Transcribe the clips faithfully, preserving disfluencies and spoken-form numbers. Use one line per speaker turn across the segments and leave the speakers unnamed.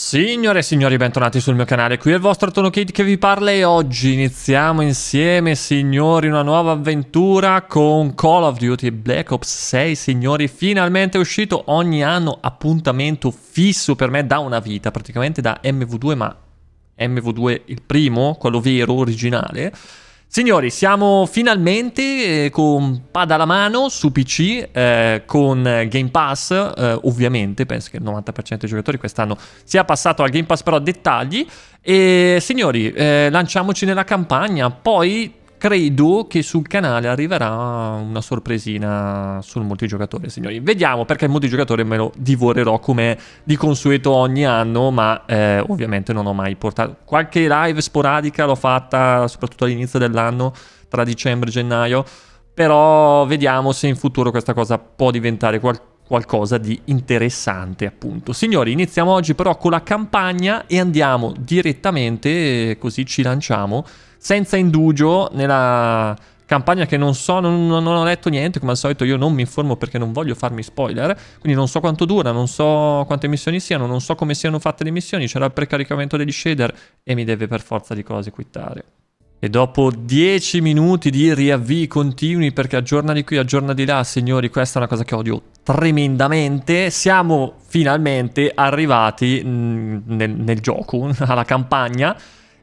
Signore e signori, bentornati sul mio canale, qui è il vostro TonoKid che vi parla e oggi iniziamo insieme, signori, una nuova avventura con Call of Duty Black Ops sei, signori, finalmente è uscito. Ogni anno appuntamento fisso per me da una vita, praticamente da M V due, ma M V due il primo, quello vero, originale. Signori, siamo finalmente eh, con pad alla mano su P C, eh, con Game Pass, eh, ovviamente, penso che il novanta per cento dei giocatori quest'anno sia passato al Game Pass, però dettagli. E signori, eh, lanciamoci nella campagna, poi credo che sul canale arriverà una sorpresina sul multigiocatore, signori. Vediamo, perché il multigiocatore me lo divorerò come di consueto ogni anno, ma eh, ovviamente non ho mai portato... Qualche live sporadica l'ho fatta, soprattutto all'inizio dell'anno, tra dicembre e gennaio, però vediamo se in futuro questa cosa può diventare qual qualcosa di interessante, appunto. Signori, iniziamo oggi però con la campagna e andiamo direttamente, così ci lanciamo, senza indugio, nella campagna che non so, non, non ho letto niente, come al solito io non mi informo perché non voglio farmi spoiler, quindi non so quanto dura, non so quante missioni siano, non so come siano fatte le missioni, c'era il precaricamento degli shader e mi deve per forza di cose quittare. E dopo dieci minuti di riavvii continui perché aggiorna di qui, aggiorna di là, signori, questa è una cosa che odio tremendamente, siamo finalmente arrivati mh, nel, nel gioco, alla campagna,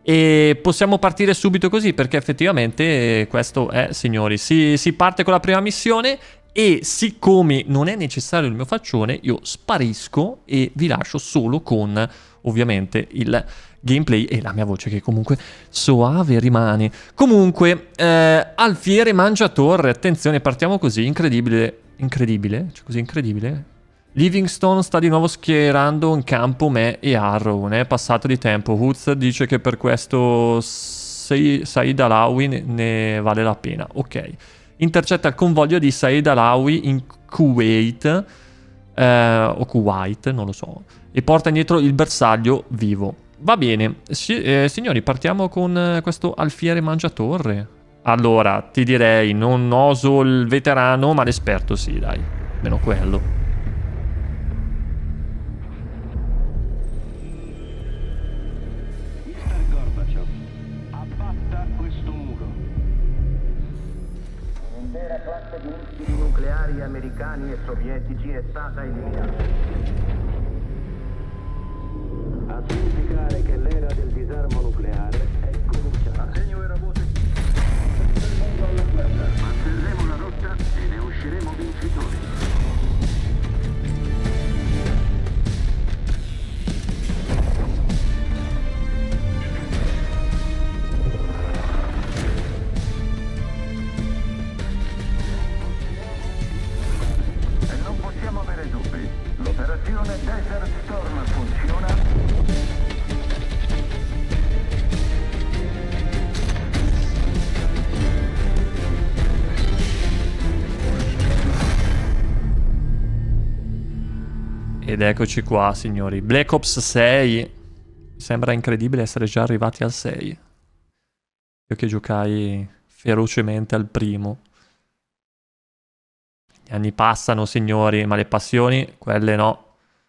e possiamo partire subito così perché effettivamente questo è, signori, si, si parte con la prima missione e siccome non è necessario il mio faccione, io sparisco e vi lascio solo con, ovviamente, il gameplay e la mia voce che comunque soave rimane. Comunque, eh, alfiere mangiatorre, attenzione, partiamo così, incredibile, incredibile, cioè così incredibile. Livingstone sta di nuovo schierando in campo me e Arrow, ne è passato di tempo. Woods dice che per questo Said Alawi ne, ne vale la pena. Ok, intercetta il convoglio di Said Alawi in Kuwait, eh, o Kuwait, non lo so, e porta indietro il bersaglio vivo. Va bene, si, eh, signori, partiamo con eh, questo alfiere mangiatorre. Allora, ti direi, non oso il veterano, ma l'esperto sì, dai, meno quello.
Nucleari americani e sovietici è stata eliminata. A significare che l'era del disarmo nucleare è cominciata. Segno era voce. Alla guerra. Manterremo la rotta e ne usciremo vincitori. L'operazione Desert Storm funziona.
Ed eccoci qua, signori. Black Ops sei. Sembra incredibile essere già arrivati al sei. Io che giocai ferocemente al primo. Gli anni passano, signori, ma le passioni, quelle no.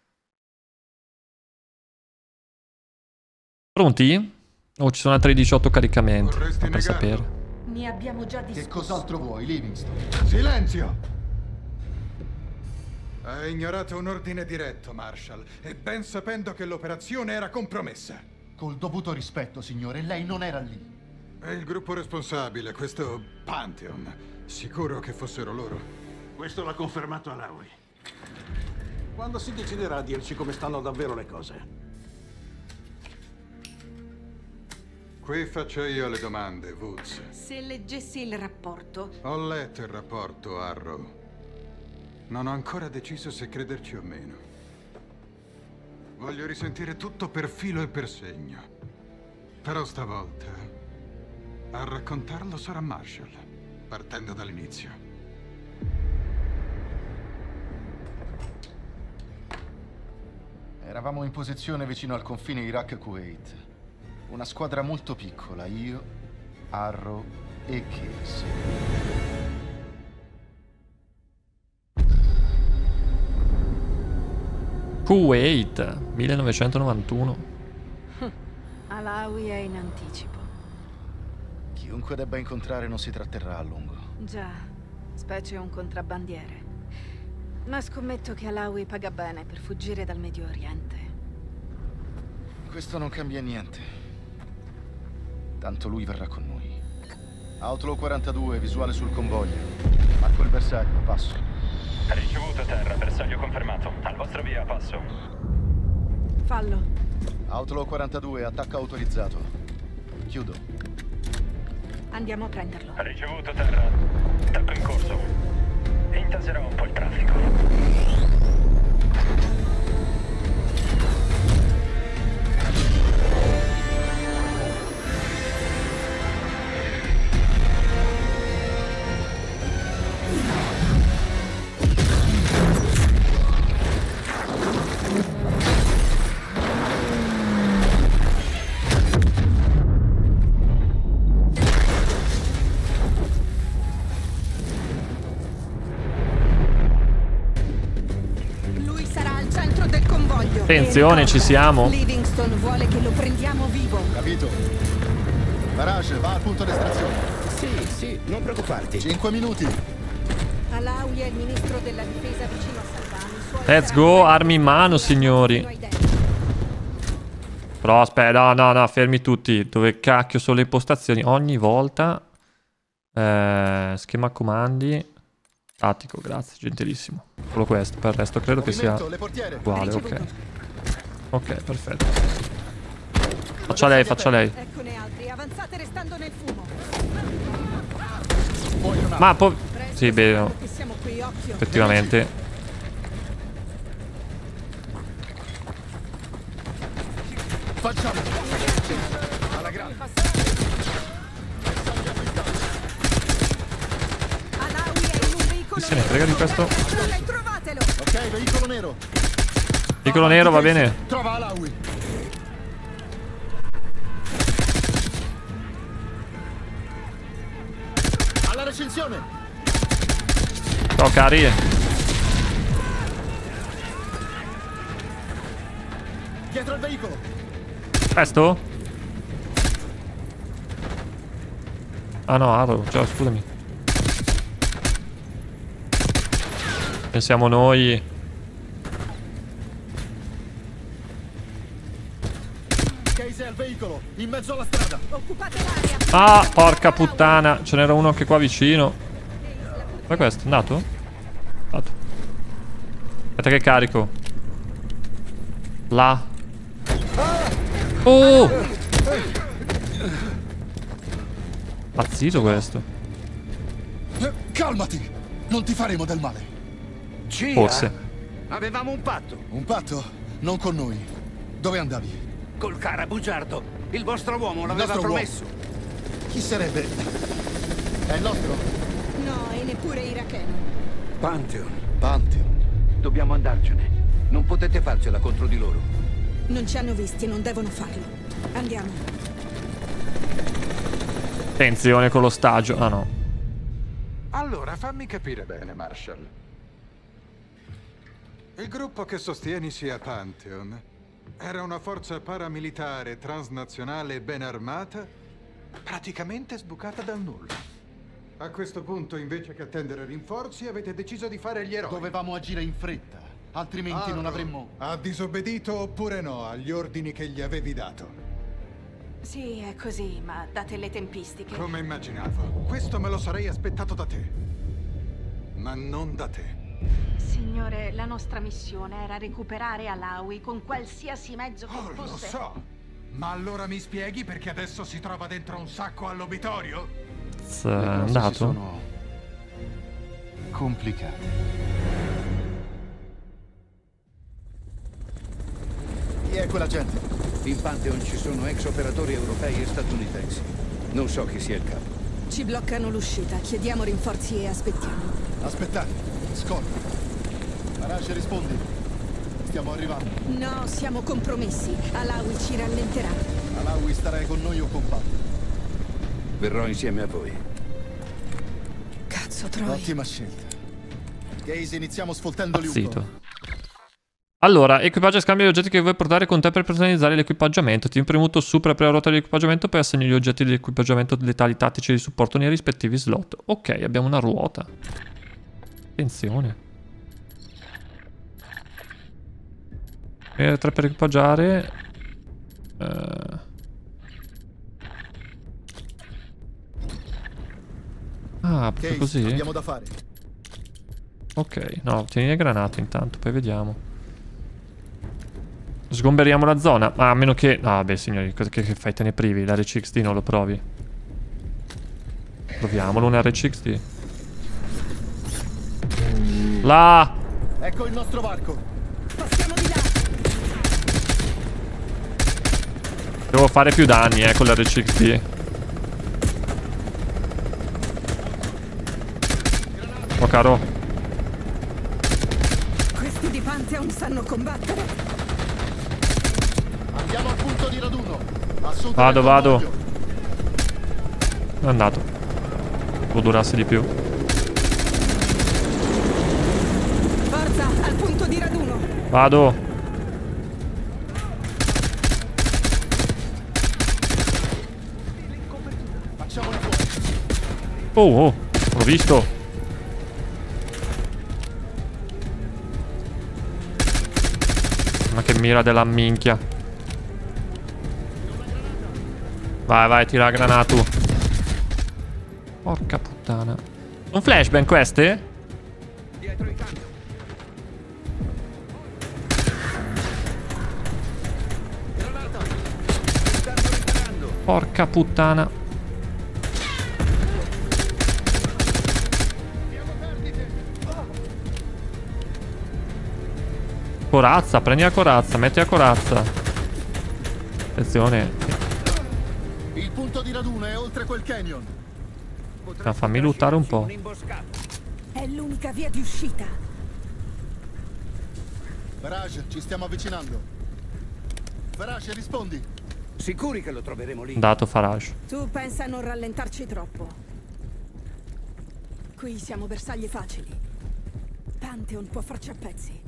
Pronti? Oh, ci sono altri diciotto caricamenti.
Vorresti
Per
negarlo?
sapere.
Ne abbiamo già discusso.
Che cos'altro vuoi, Livingstone?
Silenzio! Hai ignorato un ordine diretto, Marshall, e ben sapendo che l'operazione era compromessa.
Col dovuto rispetto, signore, lei non era lì.
È il gruppo responsabile, questo Pantheon. Sicuro che fossero loro.
Questo l'ha confermato Alawi. Quando si deciderà a dirci come stanno davvero le cose?
Qui faccio io le domande, Woods.
Se leggessi il rapporto.
Ho letto il rapporto, Arrow. Non ho ancora deciso se crederci o meno. Voglio risentire tutto per filo e per segno. Però stavolta a raccontarlo sarà Marshall, partendo dall'inizio.
Eravamo in posizione vicino al confine Iraq-Kuwait. Una squadra molto piccola, io, Arrow e Case.
Kuwait, millenovecentonovantuno.
Alawi è in anticipo.
Chiunque debba incontrare non si tratterrà a lungo.
Già, specie un contrabbandiere. Ma scommetto che Alawi paga bene per fuggire dal Medio Oriente.
Questo non cambia niente. Tanto lui verrà con noi. Outlaw quarantadue, visuale sul convoglio. Marco il bersaglio, passo.
Ricevuto terra, bersaglio confermato. Al vostro via, passo.
Fallo.
Outlaw quarantadue, attacco autorizzato. Chiudo.
Andiamo a prenderlo.
Ricevuto terra. Attacco in corso. Intaserò un po' il traffico.
Attenzione, ci siamo.
Livingston vuole che lo prendiamo vivo.
Capito. Barrage, va al punto d'estrazione.
Sì, sì, non preoccuparti.
Cinque minuti.
Alawi è il ministro della difesa vicino a Salvani.
Let's go, armi in mano, signori. Però aspetta, no, no, no, fermi tutti. Dove cacchio sono le impostazioni? Ogni volta. Eh, schema comandi. Tattico, grazie, gentilissimo. Solo questo, per il resto credo che sia uguale, ok. Ok, perfetto. Faccia lei, faccia lei.
Eccone altri, avanzate restando nel fumo.
Ma poi... Sì, beh, no.
Che siamo qui, occhio.
Effettivamente.
Facciamo. Alla grande.
Alawi è in un veicolo.
Chi se ne frega di questo?
Trovatelo.
Ok, veicolo nero.
Piccolo nero, va bene.
Trova Alawi. Alla recinzione.
Ciao cari.
Dietro il veicolo.
Questo? Ah no, Arrow, ciao, scusami. Pensiamo noi.
Case è al veicolo, in mezzo alla strada.
Occupate l'area.
Ah, porca puttana. Ce n'era uno anche qua vicino. Ma questo? È andato? Andato. Aspetta che carico. Là. Oh! Pazzito questo.
Calmati, non ti faremo del male.
Cia,
Forse.
avevamo un patto.
Un patto? Non con noi. Dove andavi?
Col cara bugiardo. Il vostro uomo l'aveva
nostro
promesso.
Chi sarebbe? È il nostro?
No, e neppure iracheno.
Pantheon.
Pantheon.
Dobbiamo andarcene. Non potete farcela contro di loro.
Non ci hanno visti, non devono farlo. Andiamo.
Attenzione con lo stagio. Ah no.
Allora, fammi capire bene, Marshall. Il gruppo che sostieni sia Pantheon era una forza paramilitare transnazionale ben armata, praticamente sbucata dal nulla. A questo punto, invece che attendere rinforzi, avete deciso di fare gli eroi.
Dovevamo agire in fretta, altrimenti non
Arrow
avremmo...
ha disobbedito oppure no agli ordini che gli avevi dato?
Sì, è così, ma date le tempistiche.
Come immaginavo. Questo me lo sarei aspettato da te. Ma non da te.
Signore, la nostra missione era recuperare Alawi con qualsiasi mezzo che
Oh, lo
fosse.
so. Ma allora mi spieghi perché adesso si trova dentro un sacco all'obitorio?
È andato?
Sono complicate. Chi è quella gente?
In Pantheon ci sono ex operatori europei e statunitensi. Non so chi sia il capo.
Ci bloccano l'uscita, chiediamo rinforzi e aspettiamo.
Aspettate, scorda. Barrage, rispondi. Stiamo arrivando.
No, siamo compromessi. Alawi ci rallenterà.
Alawi starai con noi o con Pantheon?
Verrò insieme a voi.
Cazzo, Troy.
Ottima scelta. Gaze, iniziamo sfoltendoli un po'.
Pazzito. Allora, equipaggio e scambio di oggetti che vuoi portare con te per personalizzare l'equipaggiamento. Ti premuto su per aprire la ruota dell'equipaggiamento per assegnare gli oggetti di equipaggiamento letali tattici di supporto nei rispettivi slot. Ok, abbiamo una ruota. Attenzione. E tre per equipaggiare. Uh. Ah, proprio così?
Abbiamo da fare.
Ok, no, tieni le granate intanto, poi vediamo. Sgomberiamo la zona. Ah, a meno che... No, vabbè, signori, cosa che, che fai? Te ne privi? L'R C X D non lo provi? Proviamolo un R C X D. Là!
Ecco il nostro varco.
Passiamo di là.
Devo fare più danni, eh, con l'R C X D. Oh, caro.
Questi di Pantheon sanno combattere.
Andiamo al punto di raduno. Assunto
Vado,
del
vado.
convoglio.
È andato. Può durarsi di più.
Forza, al punto di raduno.
Vado.
Facciamolo fuori.
Oh, oh, l'ho visto. Ma che mira della minchia. Vai, vai, tira la granata. Porca puttana. Un flashbang queste?
Dietro il cambio. Granata. Stanno riparando.
Porca puttana. Corazza, prendi la corazza, metti la corazza. Attenzione.
Il punto di raduno è oltre quel canyon.
Ah, fammi lottare un po'.
È l'unica via di uscita.
Farage, ci stiamo avvicinando. Farage, rispondi.
Sicuri che lo troveremo lì?
Dato Farage.
Tu pensa a non rallentarci troppo. Qui siamo bersagli facili. Pantheon può farci a pezzi.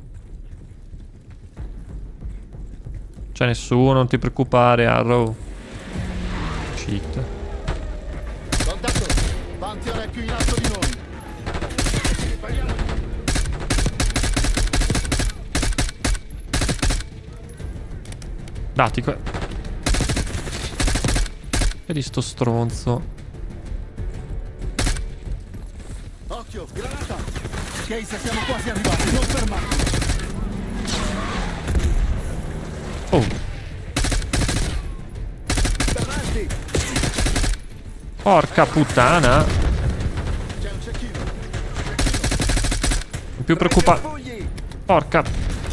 C'è nessuno, non ti preoccupare, Arrow. Cheat.
Contatto. Pantheon è più in alto di noi. Ripariamo.
Dati qua. Vedi sto stronzo.
Occhio, granata. Case, siamo quasi arrivati, non fermarti.
Oh.
Davanti.
Porca puttana.
C'è un cecchino.
Sono più preoccupato. Porca.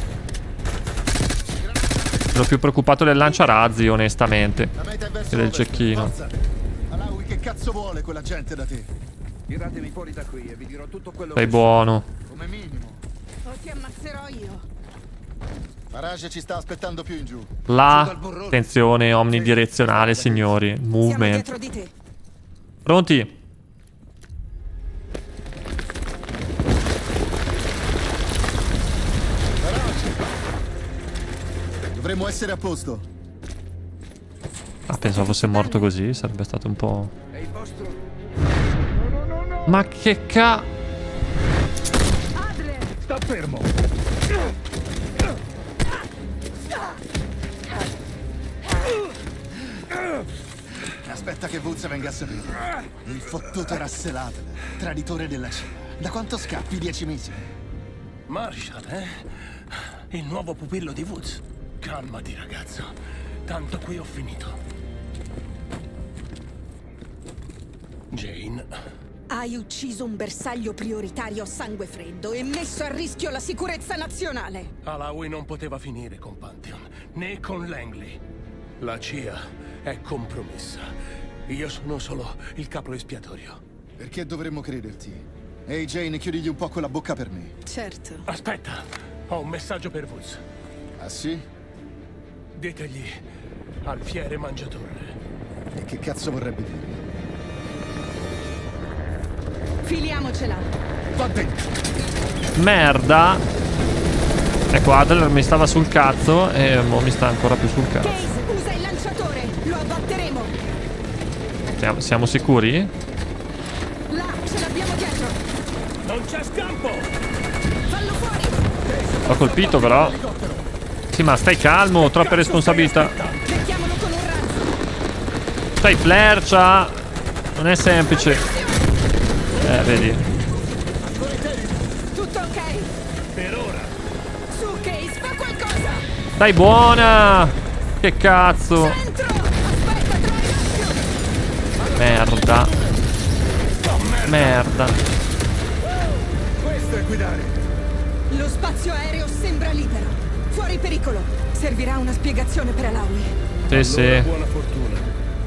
Sono più preoccupato del lanciarazzi, onestamente,
La meta è verso
che del
ovest.
cecchino.
Forza. Alawi, che cazzo vuole quella gente da te?
Tiratemi fuori da qui e vi dirò tutto quello
Sei
che
buono.
Come minimo.
O ti ammazzerò io.
Farage ci sta aspettando più in giù.
La attenzione omnidirezionale, signori.
Siamo
Movement.
dietro di te.
Pronti?
Dovremmo essere a posto.
Ah, pensavo fosse morto così. Sarebbe stato un po'...
è il vostro.
Ma che ca...
Sta fermo.
Aspetta che Woods venga a sapere. Il fottuto Rasselat, traditore della C I A. Da quanto scappi? Dieci mesi?
Marshall, eh? Il nuovo pupillo di Woods. Calmati, ragazzo. Tanto qui ho finito. Jane.
Hai ucciso un bersaglio prioritario a sangue freddo e messo a rischio la sicurezza nazionale.
Alawi non poteva finire con Pantheon, né con Langley. La C I A è compromessa. Io sono solo il capo espiatorio.
Perché dovremmo crederti? Ehi Jane, chiudigli un po' quella bocca per me.
Certo.
Aspetta, ho un messaggio per Woods.
Ah sì?
Ditegli al fiere mangiatore.
E che cazzo vorrebbe dire?
Filiamocela.
Va dentro!
Merda. Ecco, Adler mi stava sul cazzo e mo mi sta ancora più sul cazzo.
Case, usa il lanciatore, lo abbatteremo.
Siamo, siamo sicuri?
Là, ce l'abbiamo dietro.
Non c'è scampo!
Fallo fuori.
L'ho colpito però. Sì, ma stai calmo, troppe responsabilità.
Becchiamolo con un razzo.
Stai flercia. Non è semplice. Eh, vedi.
Tutto ok?
Per ora.
Su, Case, fa qualcosa.
Dai, buona. Che cazzo.
Dentro. Aspetta, trovi l'occhio.
Merda. Merda.
Questo è guidare.
Lo spazio aereo sembra libero. Fuori pericolo. Servirà una spiegazione per Alawi.
Sì, sì.
Buona fortuna.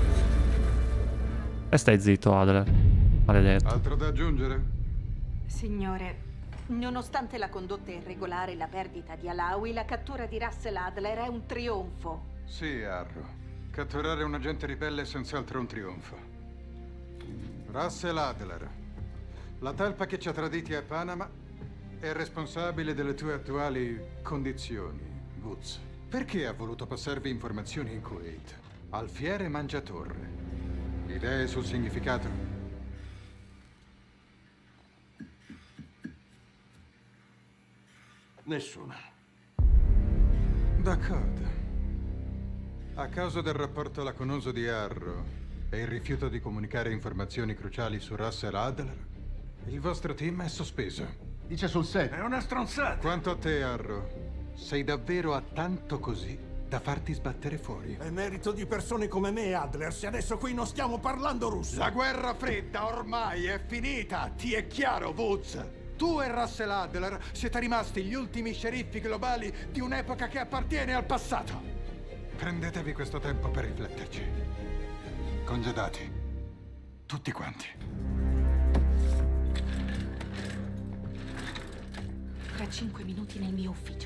E stai zitto, Adler. Maledetto.
Altro da aggiungere?
Signore, nonostante la condotta irregolare e la perdita di Alawi, la cattura di Russell Adler è un trionfo.
Sì, Arro. Catturare un agente ribelle è senz'altro un trionfo. Russell Adler, la talpa che ci ha traditi a Panama è responsabile delle tue attuali condizioni, Woods. Perché ha voluto passarvi informazioni in Kuwait? Alfiere mangiatorre. Idee sul significato?
Nessuna.
D'accordo. A causa del rapporto lacunoso di Arro e il rifiuto di comunicare informazioni cruciali su Russell Adler, il vostro team è sospeso.
Dice sul set.
È una stronzata.
Quanto a te, Arro, sei davvero a tanto così da farti sbattere fuori?
È merito di persone come me, Adler, se adesso qui non stiamo parlando russo.
La guerra fredda ormai è finita, ti è chiaro, Woods? Tu e Russell Adler siete rimasti gli ultimi sceriffi globali di un'epoca che appartiene al passato. Prendetevi questo tempo per rifletterci. Congedati. Tutti quanti.
Tra cinque minuti nel mio ufficio.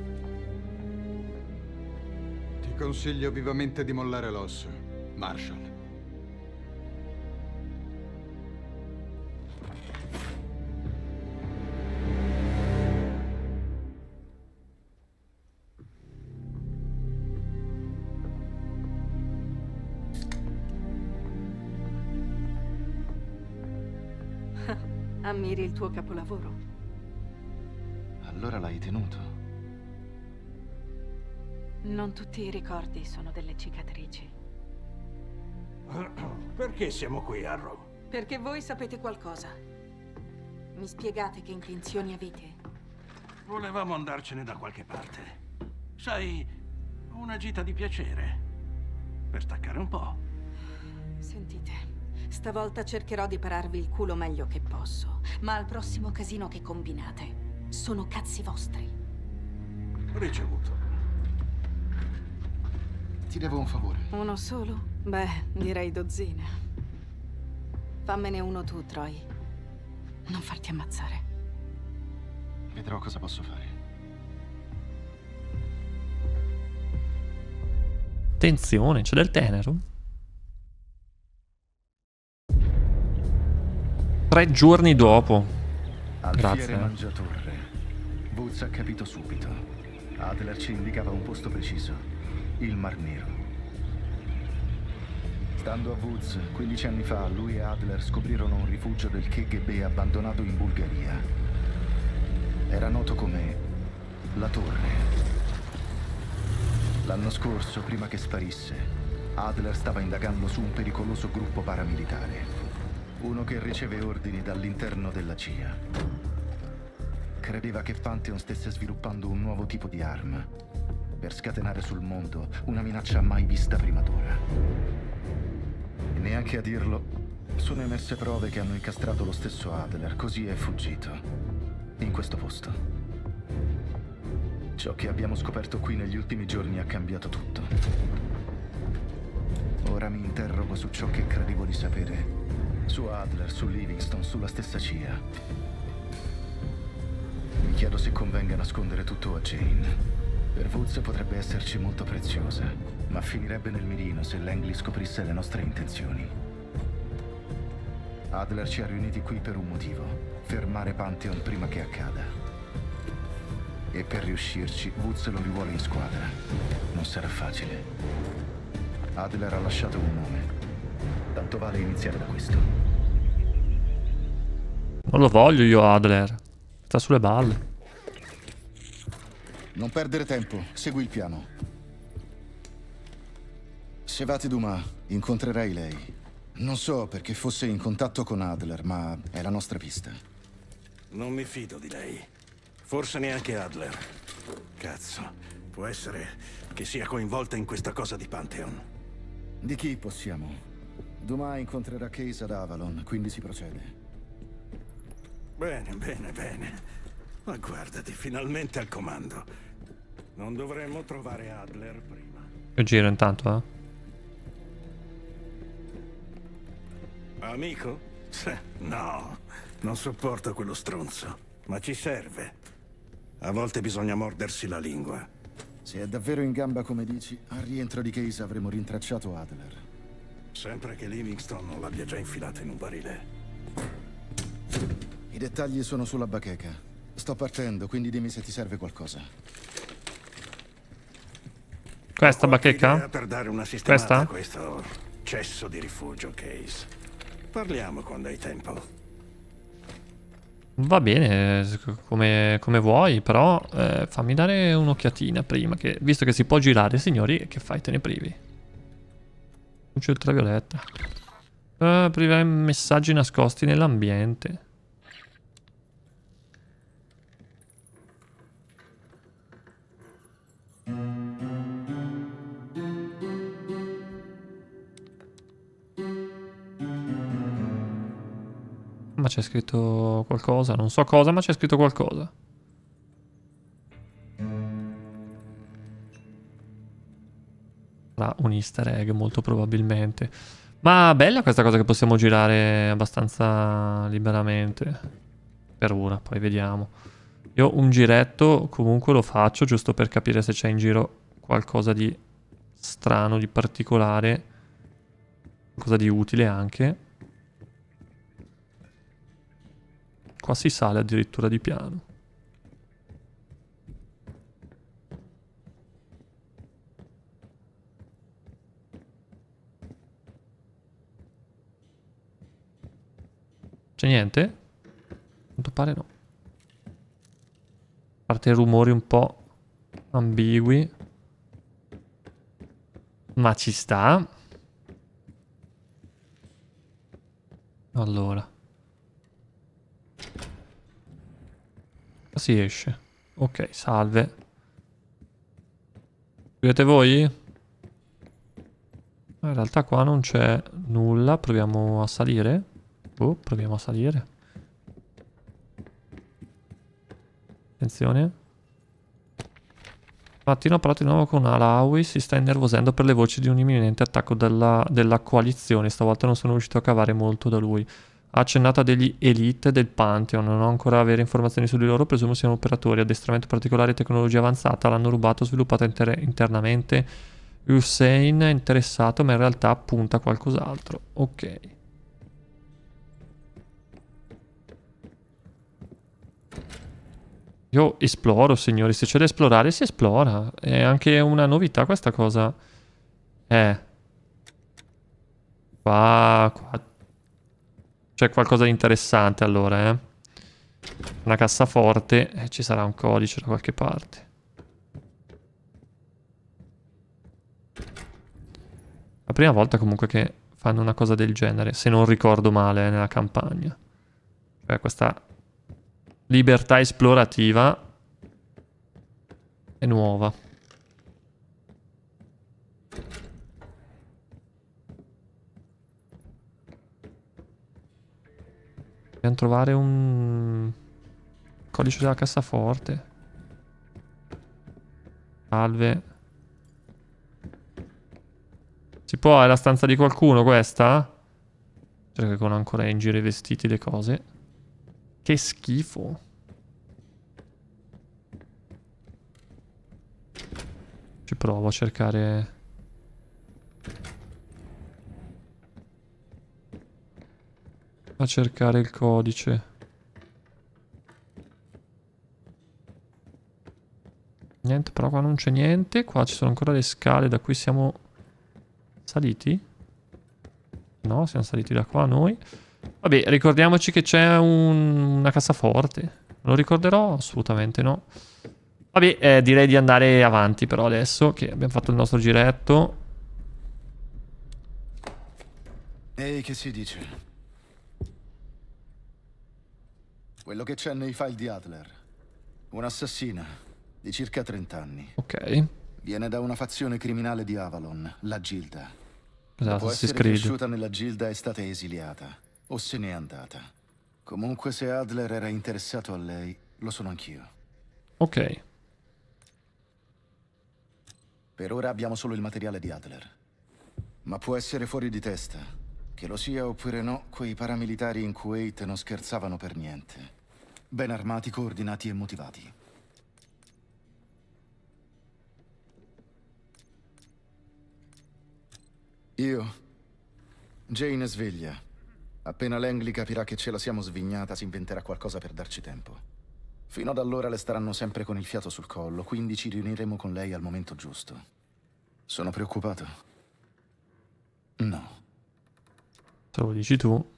Ti consiglio vivamente di mollare l'osso, Marshall.
Ammiri il tuo capolavoro?
Allora l'hai tenuto?
Non tutti i ricordi sono delle cicatrici.
Perché siamo qui, Arrow?
Perché voi sapete qualcosa. Mi spiegate che intenzioni avete?
Volevamo andarcene da qualche parte. Sai, una gita di piacere. Per staccare un po'.
Sentite, stavolta cercherò di pararvi il culo meglio che posso. Ma al prossimo casino che combinate, sono cazzi vostri.
Ricevuto.
Ti devo un favore.
Uno solo? Beh, direi dozzine. Fammene uno tu, Troy. Non farti ammazzare.
Vedrò cosa posso fare.
Attenzione, c'è del tenero? Tre giorni dopo.
Alfiere
Grazie.
mangiatorre. Woods ha capito subito. Adler ci indicava un posto preciso. Il Mar Nero. Stando a Woods, quindici anni fa, lui e Adler scoprirono un rifugio del K G B abbandonato in Bulgaria. Era noto come La Torre. L'anno scorso, prima che sparisse, Adler stava indagando su un pericoloso gruppo paramilitare. Uno che riceve ordini dall'interno della C I A. Credeva che Pantheon stesse sviluppando un nuovo tipo di arma per scatenare sul mondo una minaccia mai vista prima d'ora. E neanche a dirlo, sono emerse prove che hanno incastrato lo stesso Adler, così è fuggito. In questo posto. Ciò che abbiamo scoperto qui negli ultimi giorni ha cambiato tutto. Ora mi interrogo su ciò che credevo di sapere. Su Adler, su Livingston, sulla stessa C I A. Mi chiedo se convenga nascondere tutto a Jane. Per Woods potrebbe esserci molto preziosa, ma finirebbe nel mirino se Langley scoprisse le nostre intenzioni. Adler ci ha riuniti qui per un motivo: fermare Pantheon prima che accada. E per riuscirci, Woods lo rivuole in squadra. Non sarà facile. Adler ha lasciato un nome. Tanto vale iniziare da questo.
Non lo voglio io Adler. Sta sulle balle.
Non perdere tempo, segui il piano. Sevati Dumas, incontrerai lei. Non so perché fosse in contatto con Adler, ma è la nostra pista.
Non mi fido di lei. Forse neanche Adler. Cazzo, può essere che sia coinvolta in questa cosa di Pantheon.
Di chi possiamo? Dumas incontrerà Case ad Avalon, quindi si procede.
Bene, bene, bene. Ma guardati, finalmente al comando. Non dovremmo trovare Adler prima.
Io giro intanto, eh.
Amico? No, non sopporto quello stronzo. Ma ci serve. A volte bisogna mordersi la lingua.
Se è davvero in gamba come dici, al rientro di Case avremo rintracciato Adler.
Sempre che Livingston non l'abbia già infilata in un barile.
I dettagli sono sulla bacheca. Sto partendo, quindi dimmi se ti serve qualcosa.
Questa bacheca?
Per dare una sistemata
Questa?
a questo cesso di rifugio, Case. Parliamo quando hai tempo.
Va bene, come, come vuoi, però eh, fammi dare un'occhiatina prima, che visto che si può girare, signori, che fai, te ne privi? Luce ultravioletta. Uh, priva messaggi nascosti nell'ambiente. Ma c'è scritto qualcosa, non so cosa, ma c'è scritto qualcosa. Sarà un easter egg molto probabilmente. Ma bella questa cosa che possiamo girare abbastanza liberamente. Per ora, poi vediamo. Io un giretto comunque lo faccio, giusto per capire se c'è in giro qualcosa di strano, di particolare. Qualcosa di utile anche. Qua si sale addirittura di piano. C'è niente? A quanto pare no. A parte rumori un po' ambigui. Ma ci sta. Allora. Si esce. Ok, salve. Vedete voi? In realtà qua non c'è nulla. Proviamo a salire. Oh, proviamo a salire. Attenzione. Mattino però di nuovo con Alawi si sta innervosendo per le voci di un imminente attacco della, della coalizione. Stavolta non sono riuscito a cavare molto da lui. Ha accennato a degli elite del Pantheon. Non ho ancora vere informazioni su di loro. Presumo siano operatori. Addestramento particolare e tecnologia avanzata. L'hanno rubato, sviluppato inter internamente. Hussein è interessato, ma in realtà punta a qualcos'altro. Ok. Io esploro, signori. Se c'è da esplorare, si esplora. È anche una novità questa cosa. Eh. Qua... qua. C'è qualcosa di interessante allora, eh. Una cassaforte e ci sarà un codice da qualche parte. La prima volta comunque che fanno una cosa del genere, se non ricordo male, eh, nella campagna. Cioè questa libertà esplorativa è nuova. Dobbiamo trovare un codice della cassaforte. Salve. Si può? È la stanza di qualcuno questa? Perché con ancora in giro i vestiti le cose. Che schifo. Ci provo a cercare... a cercare il codice. Niente, però qua non c'è niente. Qua ci sono ancora le scale da cui siamo saliti. No, siamo saliti da qua noi. Vabbè, ricordiamoci che c'è un, una cassaforte. Lo ricorderò? Assolutamente no. Vabbè, eh, direi di andare avanti però adesso che abbiamo fatto il nostro giretto.
Ehi, che si dice? Quello che c'è nei file di Adler. Un'assassina di circa trenta anni.
Ok.
Viene da una fazione criminale di Avalon, la Gilda.
Esatto,
Dopo
si
essere
scrive.
cresciuta nella Gilda è stata esiliata. O se n'è andata. Comunque se Adler era interessato a lei, lo sono anch'io.
Ok.
Per ora abbiamo solo il materiale di Adler. Ma può essere fuori di testa. Che lo sia oppure no, quei paramilitari in Kuwait non scherzavano per niente. Ben armati, coordinati e motivati. Io... Jane è sveglia. Appena Langley capirà che ce la siamo svignata, si inventerà qualcosa per darci tempo. Fino ad allora le staranno sempre con il fiato sul collo, quindi ci riuniremo con lei al momento giusto. Sono preoccupato? No.
Se lo dici tu.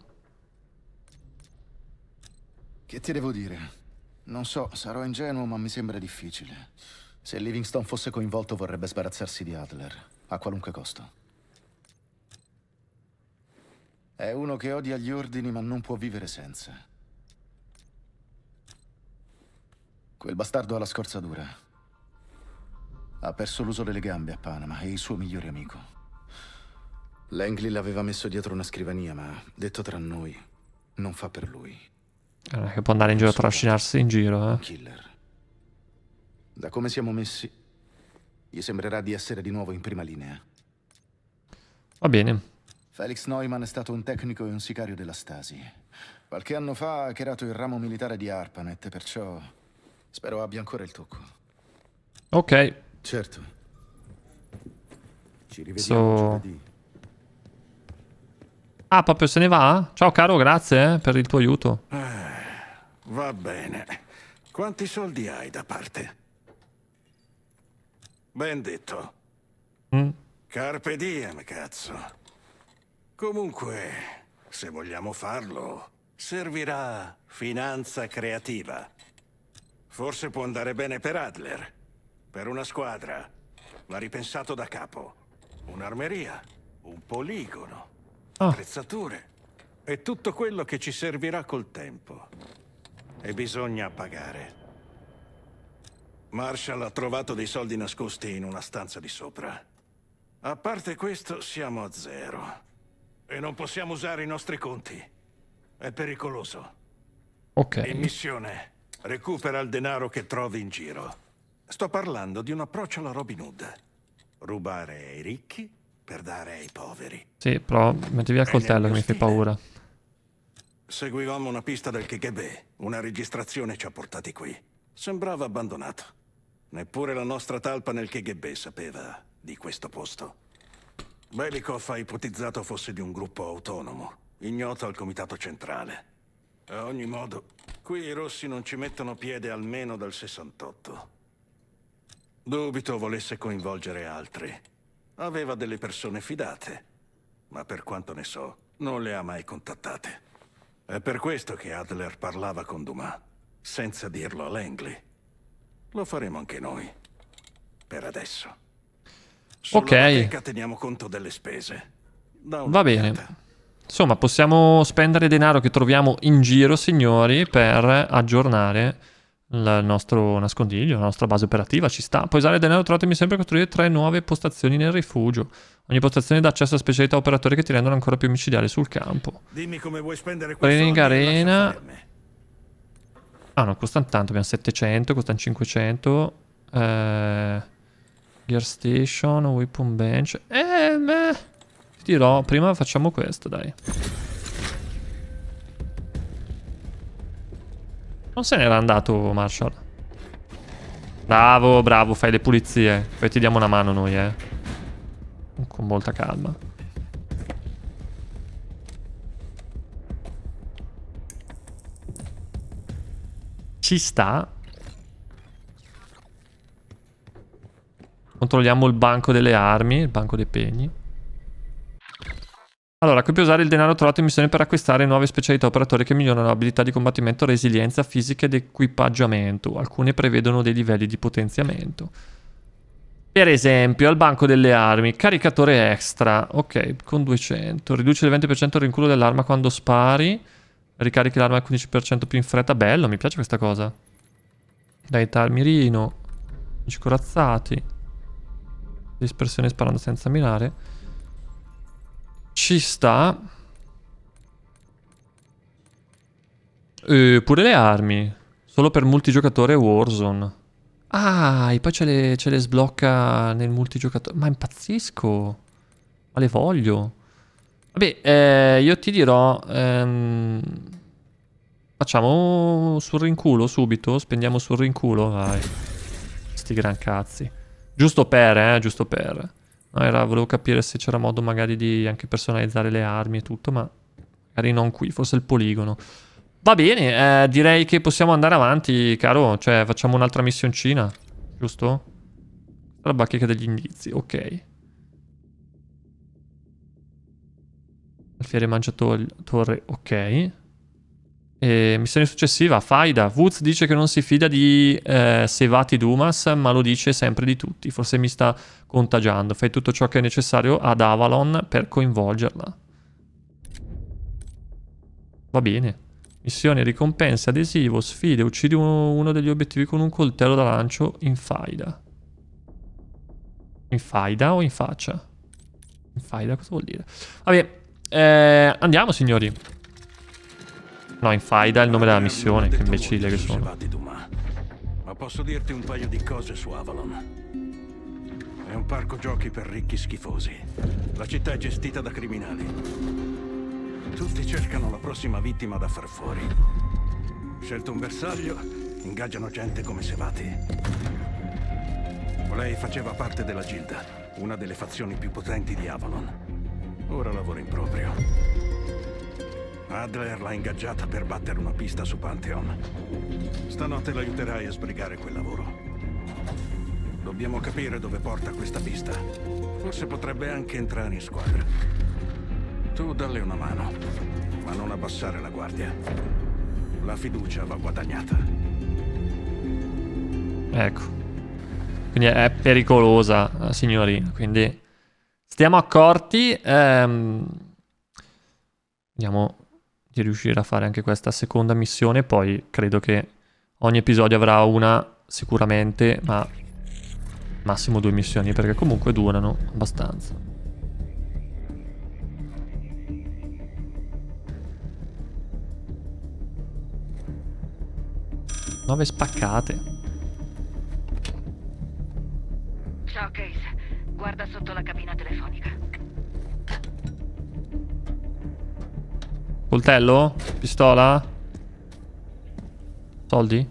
Che ti devo dire? Non so, sarò ingenuo, ma mi sembra difficile. Se Livingston fosse coinvolto vorrebbe sbarazzarsi di Adler, a qualunque costo. È uno che odia gli ordini, ma non può vivere senza. Quel bastardo ha la scorza dura. Ha perso l'uso delle gambe a Panama e il suo migliore amico. Langley l'aveva messo dietro una scrivania, ma, detto tra noi, non fa per lui.
Non è che può andare in giro a trascinarsi in giro, eh.
Un killer. Da come siamo messi, gli sembrerà di essere di nuovo in prima linea.
Va bene.
Felix Neumann è stato un tecnico e un sicario della Stasi. Qualche anno fa ha hackerato il ramo militare di ARPANET, perciò spero abbia ancora il tocco.
Ok.
Certo. Ci rivediamo
So...
giovedì.
Ah, proprio se ne va? Ciao caro, grazie eh, per il tuo aiuto.
Eh, va bene. Quanti soldi hai da parte? Ben detto.
Mm.
Carpe diem, cazzo. Comunque, se vogliamo farlo, servirà finanza creativa. Forse può andare bene per Adler. Per una squadra. Va ripensato da capo. Un'armeria, un poligono,
ah.
attrezzature e tutto quello che ci servirà col tempo. E bisogna pagare. Marshall ha trovato dei soldi nascosti in una stanza di sopra. A parte questo, siamo a zero. E non possiamo usare i nostri conti. È pericoloso.
Ok.
In missione, recupera il denaro che trovi in giro. Sto parlando di un approccio alla Robin Hood. Rubare ai ricchi per dare ai poveri.
Sì, però metti via il coltello che mi fai paura.
Seguivamo una pista del K G B. Una registrazione ci ha portati qui. Sembrava abbandonato. Neppure la nostra talpa nel K G B sapeva di questo posto. Belikov ha ipotizzato fosse di un gruppo autonomo, ignoto al comitato centrale. A ogni modo, qui i rossi non ci mettono piede almeno dal sessantotto. Dubito volesse coinvolgere altri. Aveva delle persone fidate, ma per quanto ne so, non le ha mai contattate. È per questo che Adler parlava con Dumas, senza dirlo a Langley. Lo faremo anche noi, per adesso. Sulla
ok.
bacheca teniamo conto delle spese.
Va bene. Insomma, possiamo spendere denaro che troviamo in giro, signori, per aggiornare il nostro nascondiglio, la nostra base operativa. Ci sta. Puoi usare il denaro trovatemi sempre per costruire tre nuove postazioni nel rifugio. Ogni postazione dà accesso a specialità operatori che ti rendono ancora più micidiali sul campo.
Dimmi come vuoi spendere quei
Training
soldi e
Arena.
lascia fare a me.
Ah, non costano tanto. Abbiamo settecento, costano cinquecento. Eh... Gear Station, Weapon Bench. Eh, beh. Ti dirò, prima facciamo questo, dai. Non se n'era andato Marshall. Bravo, bravo, fai le pulizie. Poi ti diamo una mano noi, eh. Con molta calma. Ci sta. Controlliamo il banco delle armi, il banco dei pegni. Allora, qui puoi usare il denaro trovato in missione per acquistare nuove specialità operatorie che migliorano abilità di combattimento, resilienza fisica ed equipaggiamento. Alcune prevedono dei livelli di potenziamento. Per esempio, al banco delle armi, caricatore extra. Ok, con duecento. Riduce il venti per cento il rinculo dell'arma quando spari. Ricarichi l'arma al quindici per cento più in fretta. Bello, mi piace questa cosa. Dai, al mirino. quindici corazzati. Dispersione sparando senza mirare. Ci sta. Eh, pure le armi. Solo per multigiocatore Warzone. Ah, e poi ce le, ce le sblocca nel multigiocatore. Ma impazzisco. Ma le voglio. Vabbè, eh, io ti dirò... Ehm, facciamo sul rinculo subito. Spendiamo sul rinculo. Vai. Sti gran cazzi. Giusto per, eh, giusto per... No, era, volevo capire se c'era modo magari di anche personalizzare le armi e tutto, ma magari non qui, forse il poligono. Va bene, eh, direi che possiamo andare avanti, caro. Cioè, facciamo un'altra missioncina, giusto? La bacheca degli indizi, ok. Alfiere mangiatore, ok. E missione successiva, Faida. Woods dice che non si fida di eh, Sevati Dumas, ma lo dice sempre di tutti. Forse mi sta contagiando. Fai tutto ciò che è necessario ad Avalon per coinvolgerla. Va bene. Missione, ricompense, adesivo, sfide. Uccidi uno, uno degli obiettivi con un coltello da lancio in Faida. In Faida o in faccia? In Faida cosa vuol dire? Vabbè, eh, andiamo signori. No, in Faida è il nome della missione, che imbecille che sono.
Ma posso dirti un paio di cose su Avalon. È un parco giochi per ricchi schifosi. La città è gestita da criminali. Tutti cercano la prossima vittima da far fuori. Scelto un bersaglio, ingaggiano gente come Sevati. Lei faceva parte della Gilda, una delle fazioni più potenti di Avalon. Ora lavora in proprio. Adler l'ha ingaggiata per battere una pista su Pantheon. Stanotte l'aiuterai a sbrigare quel lavoro. Dobbiamo capire dove porta questa pista. Forse potrebbe anche entrare in squadra. Tu dalle una mano, ma non abbassare la guardia. La fiducia va guadagnata.
Ecco. Quindi è pericolosa, signorina. Quindi stiamo accorti. Ehm... Vediamo di riuscire a fare anche questa seconda missione. Poi credo che ogni episodio avrà una sicuramente, ma massimo due missioni, perché comunque durano abbastanza. Nove spaccate.
Ciao Case, guarda sotto la cabina telefonica.
Coltello? Pistola? Soldi?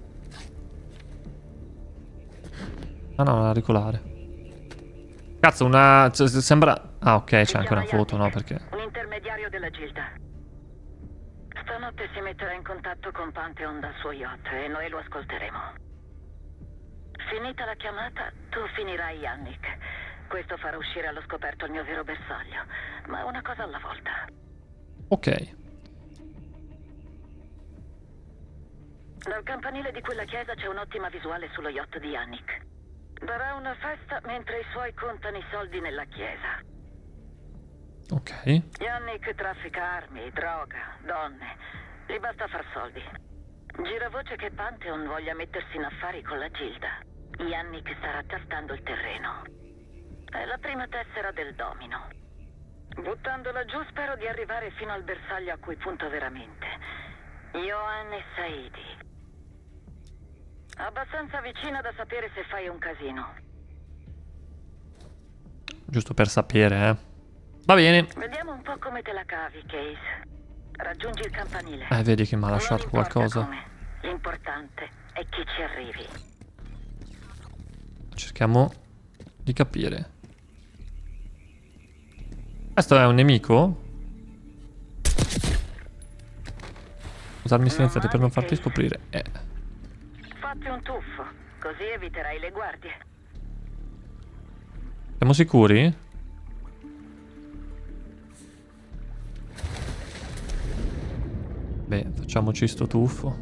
Ah no, la auricolare. Cazzo, una... sembra... Ah ok, c'è anche una foto, no? Perché...
Un intermediario della Gilda. Stanotte si metterà in contatto con Pantheon dal suo yacht e noi lo ascolteremo. Finita la chiamata, tu finirai Yannick. Questo farà uscire allo scoperto il mio vero bersaglio, ma una cosa alla volta.
Ok.
Dal campanile di quella chiesa c'è un'ottima visuale sullo yacht di Yannick. Darà una festa mentre i suoi contano i soldi nella chiesa.
Ok.
Yannick traffica armi, droga, donne. Gli basta far soldi. Gira voce che Pantheon voglia mettersi in affari con la Gilda. Yannick starà tastando il terreno. È la prima tessera del domino. Buttandola giù spero di arrivare fino al bersaglio a cui punto veramente. Ioanne Saidi. Abbastanza vicina da sapere se fai un casino.
Giusto per sapere, eh. Va bene.
Vediamo un po' come te la cavi, Case. Raggiungi il campanile.
Eh, vedi che mi ha lasciato qualcosa.
Come. L'importante è che ci arrivi.
Cerchiamo di capire. Questo è un nemico? Usarmi silenziati per non farti scoprire. Eh.
Fatti un tuffo, così eviterai le guardie.
Siamo sicuri? Beh, facciamoci sto tuffo.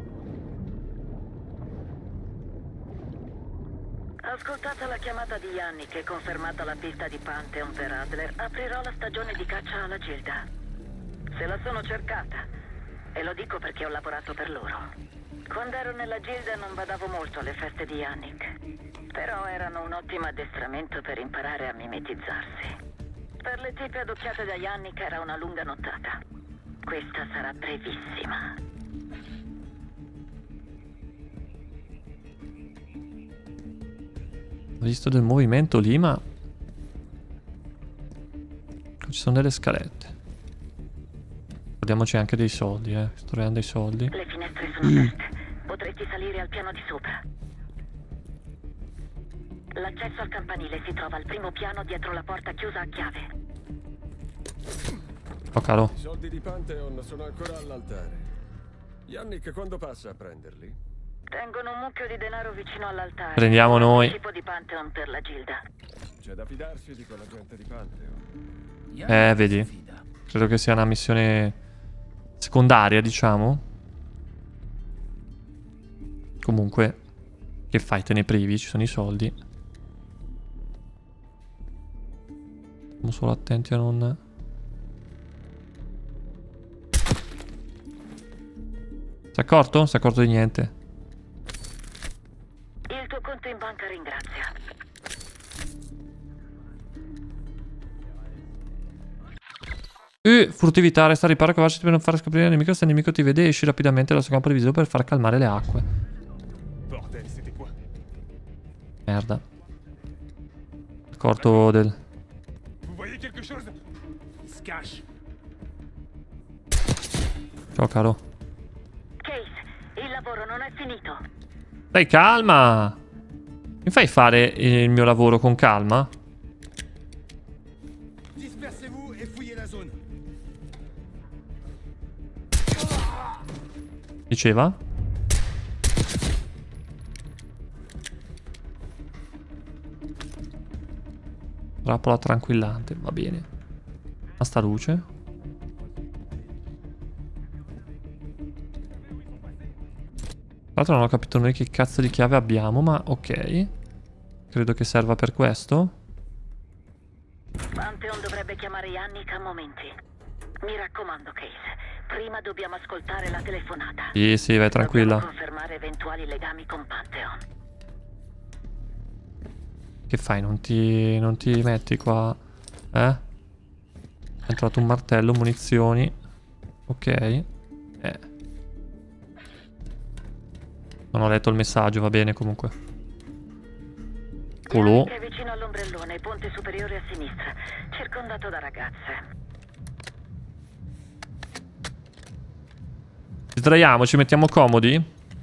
Ascoltata la chiamata di Yannick e confermata la pista di Pantheon per Adler, aprirò la stagione di caccia alla Gilda. Se la sono cercata, e lo dico perché ho lavorato per loro. Quando ero nella Gilda non badavo molto alle feste di Yannick, però erano un ottimo addestramento per imparare a mimetizzarsi. Per le tipe adocchiate da Yannick era una lunga nottata. Questa sarà brevissima.
Ho visto del movimento lì, ma ci sono delle scalette. Guardiamoci anche dei soldi, eh. Sto vedendo dei soldi.
Le finestre sono aperte. Potresti salire al piano di sopra. L'accesso al campanile si trova al primo piano dietro la porta chiusa a chiave.
Oh caro.
I soldi di Pantheon sono ancora all'altare. Yannick quando passa a prenderli?
Tengono un mucchio di denaro vicino all'altare.
Prendiamo noi.
Tipo di Pantheon per la Gilda.
C'è da fidarsi di quella gente di Pantheon.
Eh, vedi. Credo che sia una missione secondaria, diciamo. Comunque, che fai? Te ne privi, ci sono i soldi. Siamo solo attenti a non... Si è accorto? Si è accorto di niente.
Il tuo conto in banca ringrazia.
Uh, furtività, resta a riparo capace per non far scoprire il nemico. Se il nemico ti vede, esci rapidamente dalla sua campo di visione per far calmare le acque. Merda. Accorto del... Ciao caro.
Case, il lavoro non è finito.
Dai, calma. Mi fai fare il mio lavoro con calma? Diceva? Trappola tranquillante, va bene. Basta luce. Tra l'altro non ho capito noi che cazzo di chiave abbiamo, ma ok. Credo che serva per questo.
Pantheon dovrebbe chiamare Yannick a momenti. Mi raccomando, Case. Prima dobbiamo ascoltare la telefonata.
Sì, sì, vai tranquilla.
Dobbiamo confermare eventuali legami con Pantheon.
Che fai? Non ti, non ti metti qua? Eh? È entrato un martello, munizioni. Ok. Eh. Non ho letto il messaggio, va bene comunque. Culo.
È vicino all'ombrellone, ponte superiore a sinistra, circondato da ragazze.
Sdraiamo, ci mettiamo comodi?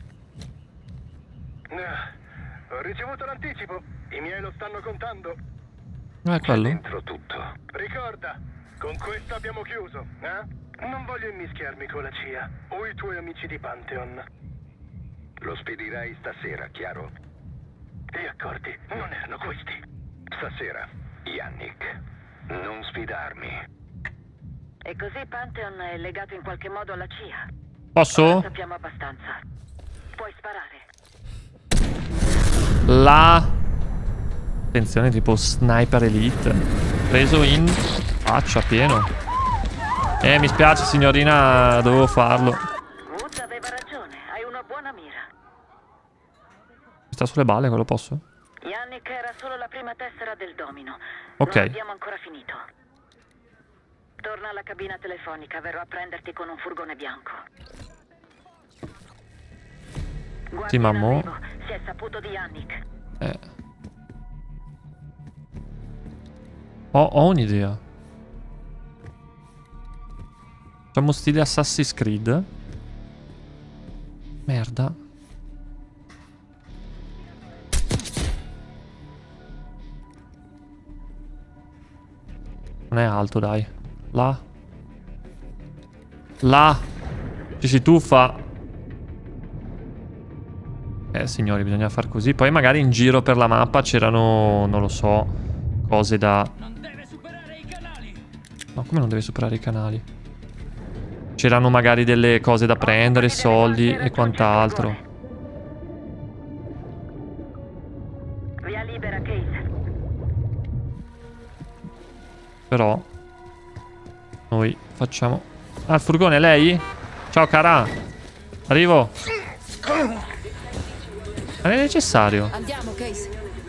Ho ricevuto l'anticipo. I miei lo stanno contando.
Ah, è quello?
Dentro tutto. Ricorda, con questo abbiamo chiuso, eh? Non voglio immischiarmi con la C I A o i tuoi amici di Pantheon.
Lo spedirai stasera, chiaro?
Gli accordi non erano questi.
Stasera, Yannick. Non sfidarmi.
E così Pantheon è legato in qualche modo alla C I A.
Posso?
Ora sappiamo abbastanza. Puoi sparare.
La... Attenzione, tipo Sniper Elite. Preso in faccia, pieno. Eh, mi spiace signorina, dovevo farlo.
Woods aveva ragione, hai una buona mira.
Mi sta sulle balle, quello posso?
Yannick era solo la prima tessera del domino.
Ok.
Non abbiamo ancora finito. Torna alla cabina telefonica, verrò a prenderti con un furgone bianco. Guardi
sì, mammo.
in arrivo, si è saputo di Yannick.
Eh. Ho, ho un'idea. Facciamo stile Assassin's Creed. Merda. Non è alto, dai. Là. Là. Ci si tuffa. Eh, signori, bisogna far così. Poi magari in giro per la mappa c'erano, non lo so, cose da... No, come non deve superare i canali? C'erano magari delle cose da prendere, soldi e quant'altro.
Via libera, Case.
Però noi facciamo... Ah, il furgone, lei? Ciao cara. Arrivo. Non è necessario.
Andiamo, Case.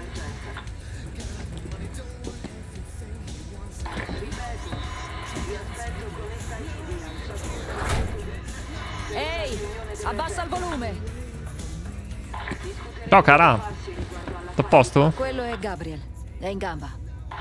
Ehi, abbassa il volume.
Ciao cara. Tutto a posto?
Quello è Gabriel. È in gamba.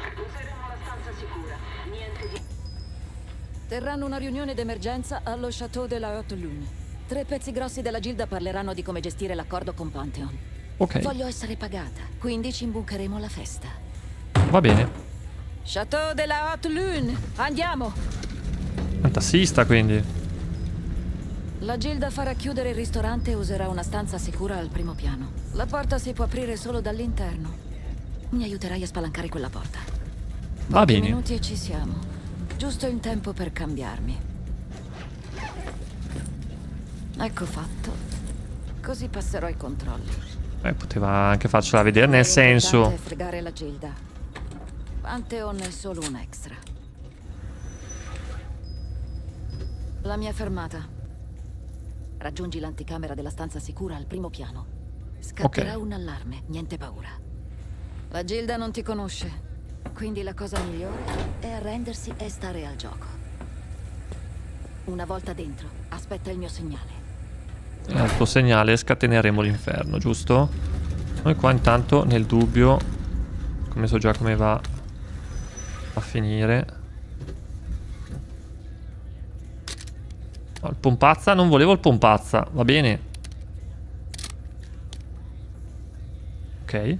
Terranno una riunione d'emergenza allo Château de la Haute Lune. Tre pezzi grossi della Gilda parleranno di come gestire l'accordo con Pantheon.
Ok.
Voglio essere pagata, quindi ci imbucheremo la festa.
Va bene.
Château de la Haute Lune, andiamo!
Un tassista, quindi.
La Gilda farà chiudere il ristorante e userà una stanza sicura al primo piano. La porta si può aprire solo dall'interno. Mi aiuterai a spalancare quella porta.
Va bene.
Minuti e ci siamo. Giusto in tempo per cambiarmi. Ecco fatto. Così passerò i controlli.
Eh, poteva anche farcela vedere, nel senso...
È fregare la Gilda. Pantheon è solo un extra. La mia fermata. Raggiungi l'anticamera della stanza sicura al primo piano. Scatterà
Ok.
un allarme, niente paura. La Gilda non ti conosce. Quindi la cosa migliore è arrendersi e stare al gioco. Una volta dentro, aspetta il mio segnale.
E al tuo segnale scateneremo l'inferno, giusto? Noi qua intanto, nel dubbio, come so già come va a finire. No, il pompazza, non volevo il pompazza, va bene. Ok.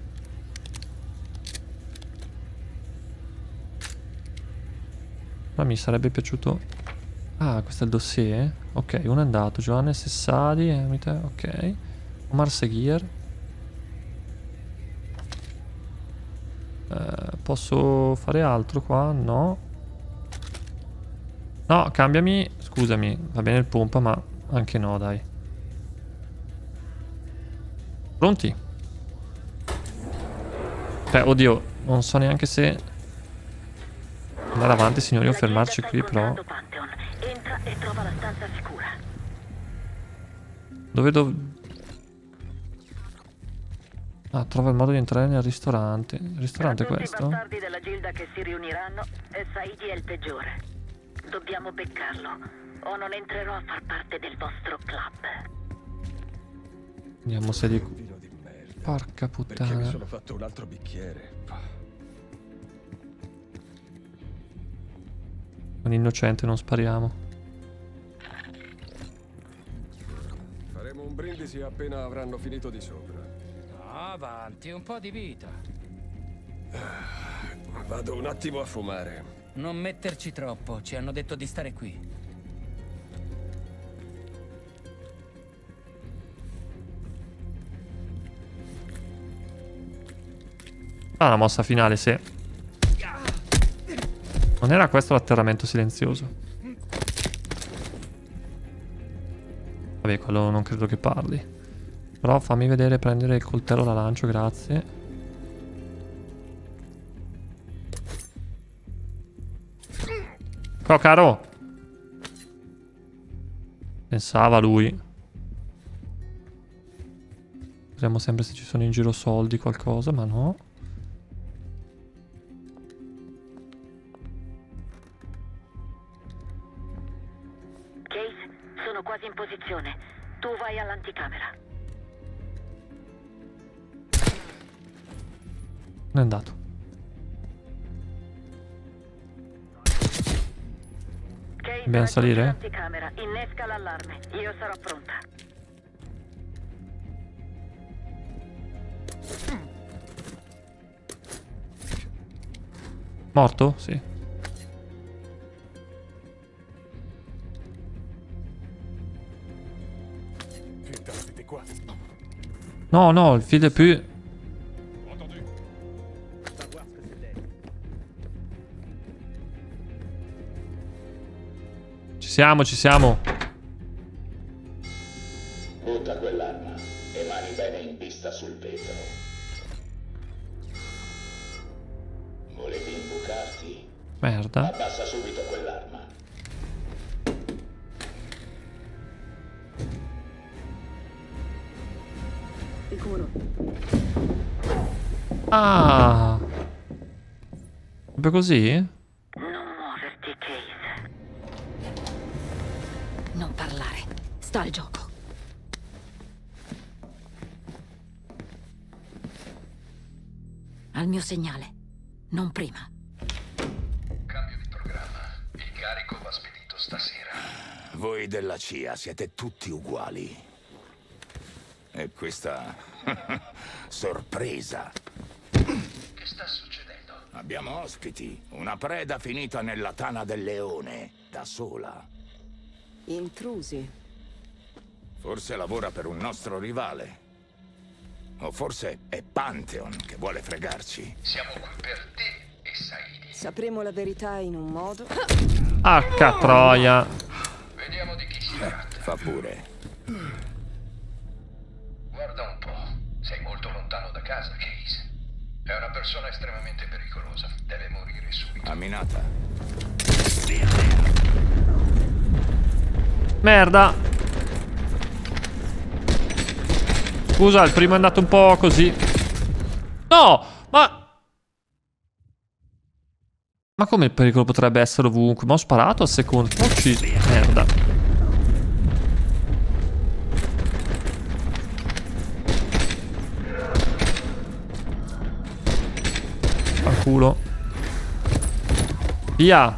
Ma mi sarebbe piaciuto... Ah, questo è il dossier? Ok, uno è andato. Giovanni Sessadi, Emite, ok. Omar Seguir. Eh, posso fare altro qua? No. No, cambiami. Scusami, va bene il pompa, ma anche no, dai. Pronti? Cioè, oddio, non so neanche se... andare avanti, signori, o fermarci qui, però...
Entra e trova la stanza sicura.
Dove dov... Ah, trova il modo di entrare nel ristorante. Il ristorante è
Tra tutti
questo?
i bastardi della Gilda che si riuniranno, e Saidi è il peggiore. Dobbiamo beccarlo, o non entrerò a far parte del vostro club.
Vediamo se di... Porca
Perché mi
puttana.
sono fatto un altro bicchiere.
Un innocente, non spariamo.
Faremo un brindisi appena avranno finito di sopra.
No, avanti, un po' di vita.
Vado un attimo a fumare.
Non metterci troppo, ci hanno detto di stare qui.
Ah, la mossa finale, se... Non era questo l'atterramento silenzioso? Vabbè, quello non credo che parli. Però fammi vedere, prendere il coltello da lancio, grazie. Ciao caro. Pensava lui. Vediamo sempre se ci sono in giro soldi, qualcosa, ma no.
Sono quasi in posizione. Tu vai all'anticamera.
Non è andato.
Case,
Dobbiamo salire?
l'anticamera. Innesca l'allarme. Io sarò pronta.
Morto? Sì. No, no, il fil de più. Ci siamo, ci siamo.
Butta quell'arma e mani bene in vista sul vetro. Volevi imbucarti?
Merda.
Abbassa subito quell'arma.
Sicuro.
Ah. Proprio così?
Non muoverti, Case.
Non parlare. Sta al gioco. Al mio segnale. Non prima.
Cambio di programma. Il carico va spedito stasera.
Voi della C I A siete tutti uguali. E questa sorpresa.
Che sta succedendo?
Abbiamo ospiti. Una preda finita nella tana del leone, da sola.
Intrusi.
Forse lavora per un nostro rivale. O forse è Pantheon che vuole fregarci.
Siamo qui per te e Saidi.
Sapremo la verità in un modo.
H troia.
Vediamo di chi si tratta.
Fa pure.
Guarda un po'. Sei molto lontano da casa, Case. È una persona estremamente pericolosa. Deve morire subito.
Aminata.
Merda. Scusa, il primo è andato un po' così. No, ma... Ma come il pericolo potrebbe essere ovunque? Ma ho sparato al secondo. Ma ho ucciso. Merda. Fanculo. Via.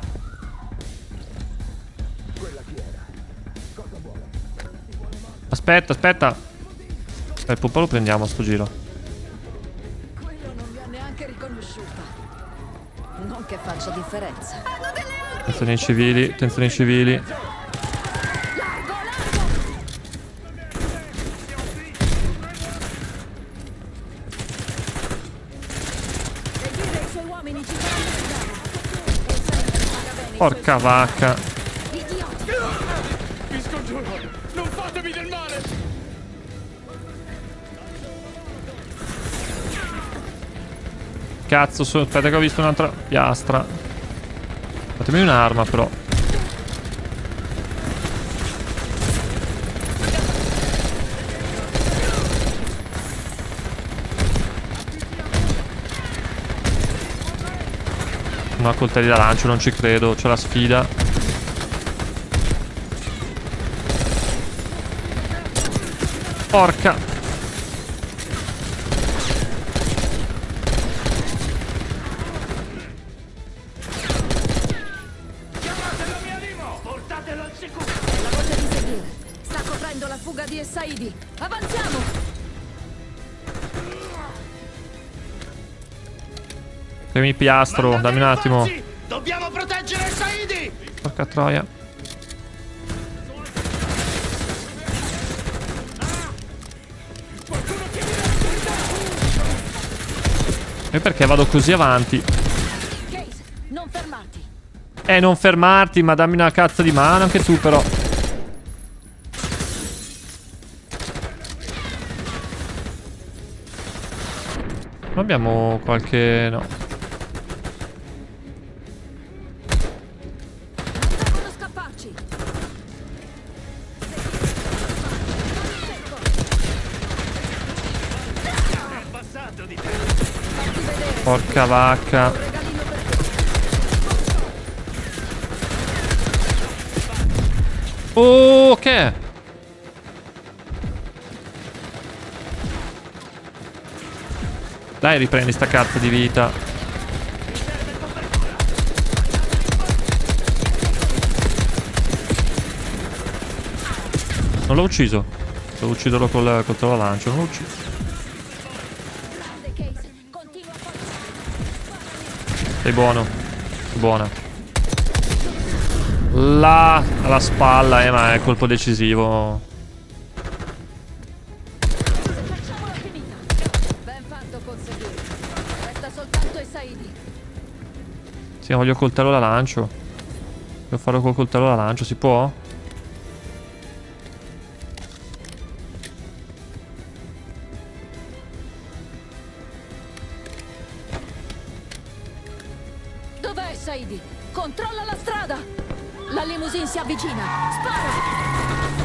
Aspetta, aspetta. Il pupa lo prendiamo a sto giro.
Quello non mi ha neanche riconosciuta. Non che faccia differenza.
Attenzione ai civili, attenzione ai civili. Porca vacca.
Vi scongiuro, non fatemi del male!
Cazzo, aspetta che ho visto un'altra piastra. Fatemi un'arma però. Non ho coltelli da lancio, non ci credo. C'è la sfida. Porca.
Portatelo al sicuro! È la voce di seguire. Sta coprendo la fuga di Saidi. Avanziamo!
Premi piastro, dammi un attimo.
Dobbiamo proteggere Saidi!
Porca troia. E perché vado così avanti?
Case, non fermarti.
Eh, non fermarti, ma dammi una cazzo di mano anche tu però. Non abbiamo qualche... no.
Devono scapparci.
Porca vacca. Oh, che? Dai, riprendi sta cazzo di vita. Non l'ho ucciso. Devo ucciderlo col, col trova lancio. Non l'ho ucciso. Sei buono. Sei buona. Là, alla spalla, eh, ma è colpo decisivo.
Ben fatto conseguire. Resta soltanto Saidi.
Sì, voglio coltello da lancio. Devo farlo col coltello da lancio, si può?
Dov'è Saidi? Controlla la strada! La limousine si avvicina! Spara!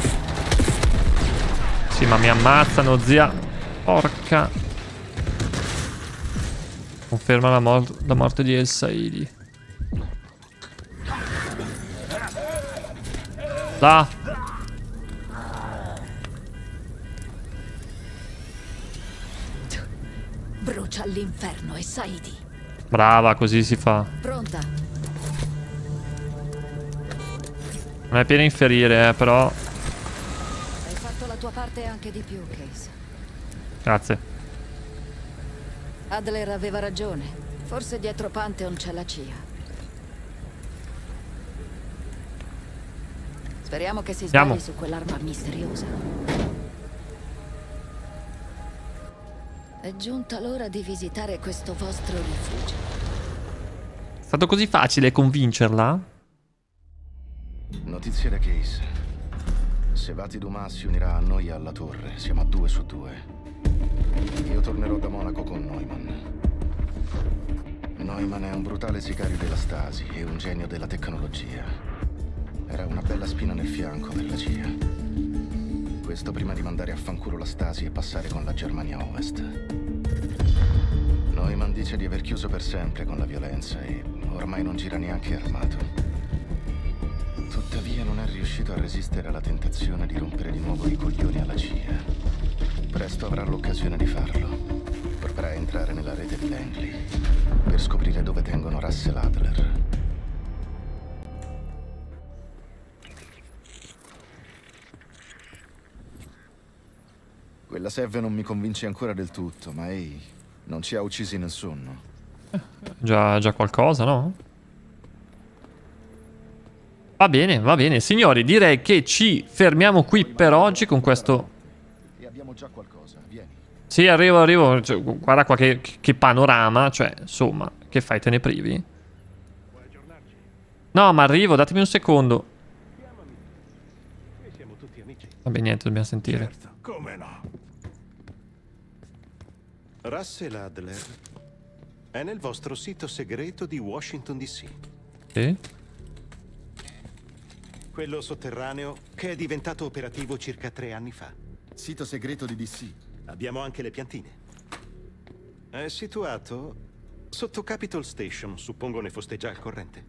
Sì, ma mi ammazzano, zia. Porca. Conferma la, mor la morte di El Saidi. Da.
Brucia all'inferno e Saidi.
Brava, così si fa.
Pronta?
Non è piena inferire, eh, però.
Hai fatto la tua parte e anche di più, Case.
Grazie.
Adler aveva ragione. Forse dietro Pantheon c'è la C I A. Speriamo che si
Andiamo.
sbagli su quell'arma misteriosa. È giunta l'ora di visitare questo vostro rifugio.
È stato così facile convincerla?
Notizie da Case. Sevati Dumas si unirà a noi alla torre. Siamo a due su due. Io tornerò da Monaco con Neumann. Neumann è un brutale sicario della Stasi e un genio della tecnologia. Era una bella spina nel fianco per la C I A. Questo prima di mandare a fanculo la Stasi e passare con la Germania Ovest. Neumann dice di aver chiuso per sempre con la violenza e ormai non gira neanche armato. Tuttavia non è riuscito a resistere alla tentazione di rompere di nuovo i coglioni alla C I A. Presto avrà l'occasione di farlo. Proverà a entrare nella rete di Langley per scoprire dove tengono Russell Adler. Quella Sev non mi convince ancora del tutto, ma ehi, non ci ha uccisi nel sonno.
Già, già qualcosa, no? Va bene, va bene. Signori, direi che ci fermiamo qui per oggi con questo...
E abbiamo già qualcosa, vieni.
Sì, arrivo, arrivo. Cioè, guarda qua che, che panorama. Cioè, insomma, che fai, te ne privi? No, ma arrivo, datemi un secondo. Vabbè, niente, dobbiamo sentire.
Certo, come no? Russell Adler è nel vostro sito segreto di Washington D C.
Sì?
Quello sotterraneo che è diventato operativo circa tre anni fa.
Sito segreto di D C.
Abbiamo anche le piantine. È situato sotto Capitol Station, suppongo ne foste già al corrente.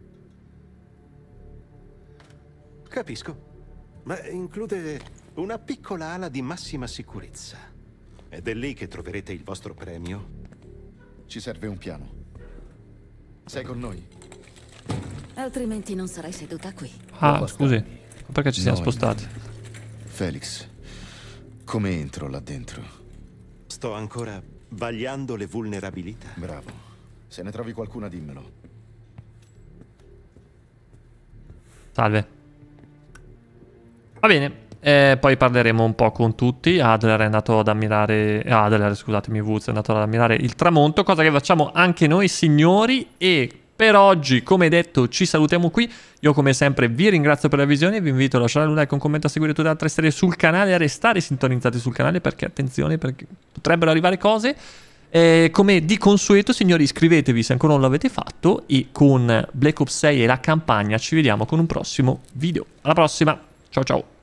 Capisco. Ma include una piccola ala di massima sicurezza. Ed è lì che troverete il vostro premio.
Ci serve un piano. Sei con noi?
Altrimenti non sarai seduta qui.
Ah, scusi. Perché ci siamo
No,
spostati?
Felix, come entro là dentro?
Sto ancora vagliando le vulnerabilità.
Bravo. Se ne trovi qualcuna, dimmelo.
Salve. Va bene. Eh, poi parleremo un po' con tutti. Adler è andato ad ammirare... Adler, scusatemi, Woods è andato ad ammirare il tramonto, cosa che facciamo anche noi, signori. E per oggi, come detto, ci salutiamo qui. Io come sempre vi ringrazio per la visione. Vi invito a lasciare un like, un commento, a seguire tutte le altre serie sul canale e a restare sintonizzati sul canale, perché attenzione, perché potrebbero arrivare cose. Eh, come di consueto, signori, iscrivetevi se ancora non l'avete fatto. E con Black Ops sei e la campagna ci vediamo con un prossimo video. Alla prossima. Ciao ciao.